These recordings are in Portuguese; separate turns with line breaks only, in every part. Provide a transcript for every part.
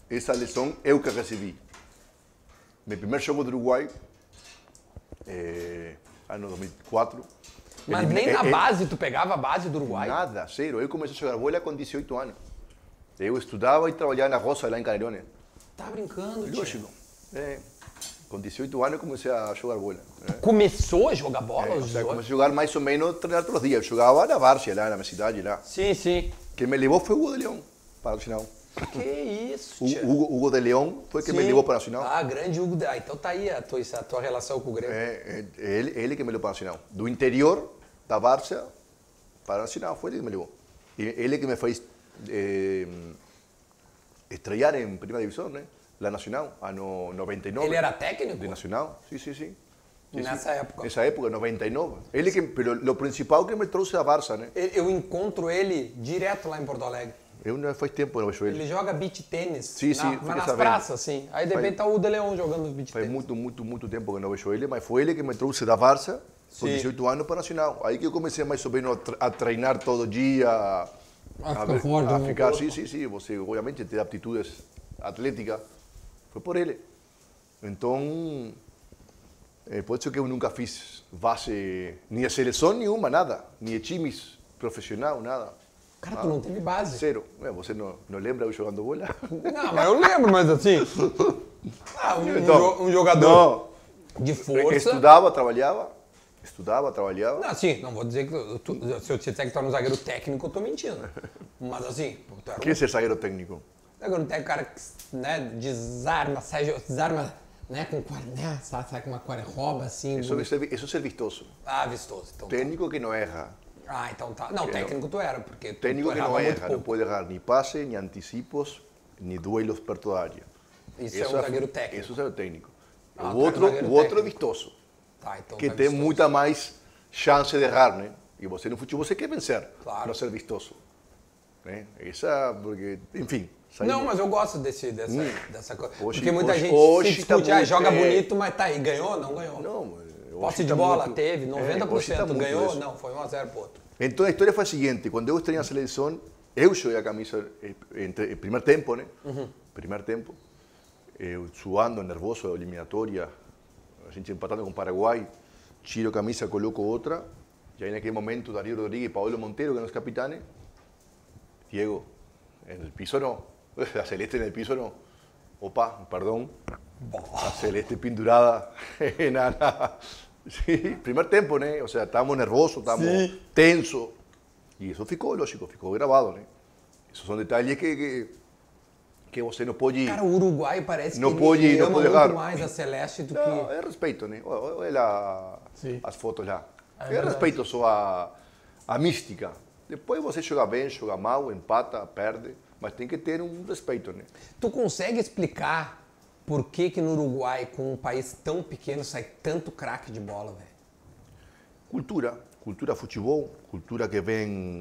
essa lesão eu que recebi. Meu primeiro jogo do Uruguai, ano 2004.
Mas nem na base, tu pegava a base do Uruguai?
Nada, zero. Eu comecei a jogar bola com 18 anos. Eu estudava e trabalhava na roça lá em Canelones.
Tá brincando, tio?
Lógico. Com 18 anos eu comecei a jogar bola.
Tu começou a jogar bola aos 18?
Comecei a jogar mais ou menos, treinar todos os dias. Eu jogava na Várzea, lá na minha cidade. Lá.
Sim, sim.
Quem me levou foi o Hugo de Leão para o Nacional.
Que isso, tio?
Hugo de Leão foi quem me levou para o Nacional.
Ah, grande Hugo de Leão. Então tá aí a tua relação com o Grêmio.
Ele que me levou para o Nacional. Do interior da Várzea para o Nacional, foi ele que me levou. Ele que me fez estrear em primeira divisão, né? La Nacional, ano 99.
Ele era técnico?
De Nacional, sim.
Nessa época?
Nessa época, 99. Ele que, pero o principal que me trouxe a Barça, né?
Eu encontro ele direto lá em Porto Alegre.
Eu não faz tempo que não vejo ele.
Ele joga beach tênis.
Sim,
mas nas praças, assim. Aí de repente tá o De Leão jogando beach
faz
tênis.
muito tempo que não vejo ele, mas foi ele que me trouxe da Barça, com
Sim.
18 anos, para o Nacional. Aí que eu comecei mais ou menos a treinar todo dia,
ficar forte,
a ficar, sim. Você, obviamente, tem aptitudes atléticas. Foi por ele. Então, por isso que eu nunca fiz base, nem de seleção nenhuma, nada. Nem de times profissional, nada.
Cara, tu não teve base.
Zero. Você não lembra eu jogando bola?
Não, mas eu lembro, mas assim... um jogador de força...
Estudava, trabalhava. Não,
assim, não vou dizer que... se eu disser que tu era um zagueiro técnico, eu tô mentindo. Mas assim... Tu era
que é ser zagueiro técnico?
Zagueiro técnico, cara que desarma, né, sai com uma rouba assim...
Isso é ser vistoso.
Ah, vistoso. Então,
técnico que não erra.
Ah, então tá. Não, técnico tu era, porque tu
técnico que não erra, não
pouco.
pode errar nem passe, nem antecipos, nem duelos perto da área.
Isso é um zagueiro técnico.
Isso é o técnico.
Ah,
o outro é vistoso,
tá, então
que
tá
tem
vistoso.
muita mais chance de errar, né? E você no futebol você quer vencer,
claro.
não ser vistoso. Né? Porque, enfim...
Não, mas eu gosto dessa coisa.
Hoje,
porque muita gente se discute,
tá
joga bonito, mas tá aí, ganhou, não ganhou.
Não,
posse de bola teve, 90% ganhou, não, foi 1-0 pro outro.
Então a história foi a seguinte, quando eu estreiei na seleção, eu joguei a camisa em primeiro tempo, né? Primeiro tempo, eu suando, nervoso, eliminatória, a gente empatando com o Paraguai, tiro a camisa, coloco outra, e aí naquele momento Darío Rodrigues e Paulo Monteiro, que eram os capitanes, Diego, no piso não, a Celeste no piso não, opa, perdão, a Celeste pendurada Sí, primer tempo, né? O sea, estábamos nervosos, estábamos tensos. E isso ficou, lógico, ficou gravado, né? Esses são detalhes que você não pode...
Cara, o Uruguai parece
não
que
pode,
ele ama
não pode
muito mais a Celeste do
não,
que...
É respeito, né? Olha as fotos lá. É respeito só a mística. Depois você joga bem, joga mal, empata, perde, mas tem que ter um respeito, né?
Tu consegue explicar por que no Uruguai, com um país tão pequeno, sai tanto craque de bola, velho?
Cultura futebol, cultura que vem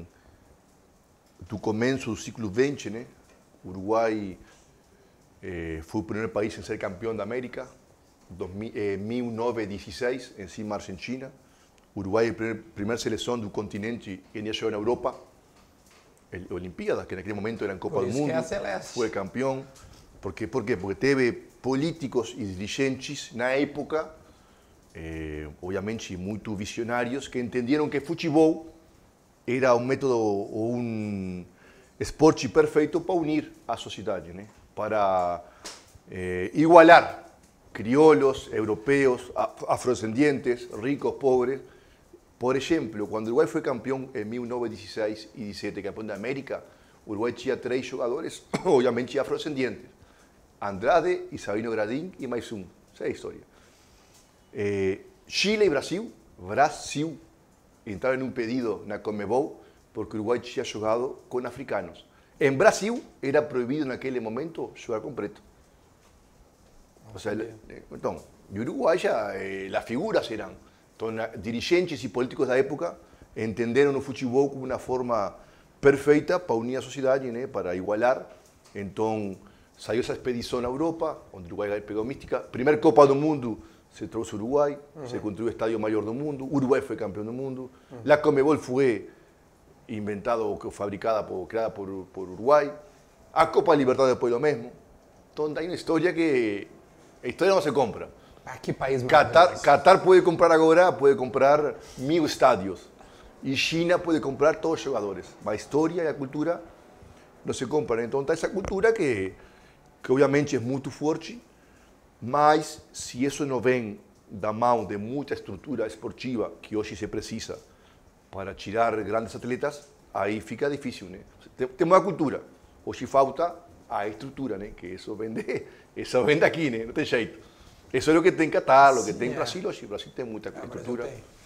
do começo do século XX, né? O Uruguai foi o primeiro país em ser campeão da América, em 1916, em cima da Argentina. O Uruguai é a primeira seleção do continente que ia jogar na Europa. Olimpíadas, que naquele momento eram Copa do Mundo. Foi campeão. Por quê? Porque teve políticos e dirigentes na época, obviamente muito visionários, que entenderam que futebol era um método ou um esporte perfeito para unir a sociedade, né? Para igualar criollos, europeus, afrodescendientes, ricos, pobres. Por exemplo, quando o Uruguai foi campeão em 1916 e 17, campeão da América, o Uruguai tinha 3 jogadores, obviamente afrodescendientes. Andrade y Sabino Gradín y mais um. Essa é a história. Chile e Brasil entraram em um pedido na Conmebol porque o Uruguai tinha jogado com africanos. Em Brasil era proibido naquele momento jogar com preto. O sea, então, no Uruguai já as figuras eram. Então, dirigentes e políticos da época entenderam o futebol como uma forma perfeita para unir a sociedade, né? Para igualar. Então, saiu essa expedição na Europa, onde o Uruguai pegou mística. Primeira Copa do Mundo se trouxe o Uruguai, se construiu o estádio maior do mundo, o Uruguai foi campeão do mundo. A Conmebol foi inventada ou fabricada, criada por Uruguai. A Copa Libertadores depois lo mesmo. Então, hay una historia que... La historia no se compra.
Ah, que país
Qatar,
maravilhoso.
Qatar puede comprar ahora, puede comprar 1000 estadios. Y China puede comprar todos los jugadores. La historia y la cultura no se compran. Entonces, esa cultura que obviamente es muy fuerte, mas si eso no ven da mão de muita estrutura esportiva que hoje se precisa para tirar grandes atletas, aí fica difícil, né? Temos a cultura, hoje falta a estrutura, né? Que isso vem daqui, né? Não tem jeito. Isso é o que tem Catar, o que tem Brasil hoje. O Brasil tem muita estrutura.